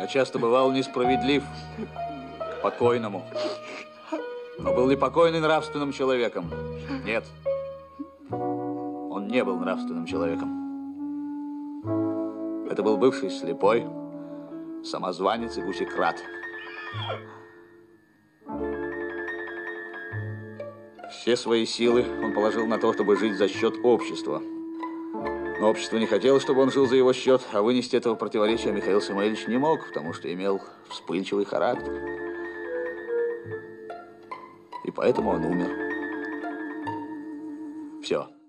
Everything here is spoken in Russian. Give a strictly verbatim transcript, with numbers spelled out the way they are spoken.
Я часто бывал несправедлив к покойному. Но был ли покойный нравственным человеком? Нет. Он не был нравственным человеком. Это был бывший слепой, самозванец и гусекрат. Все свои силы он положил на то, чтобы жить за счет общества. Но общество не хотело, чтобы он жил за его счет, а вынести этого противоречия Михаил Самойлович не мог, потому что имел вспыльчивый характер. И поэтому он умер. Все.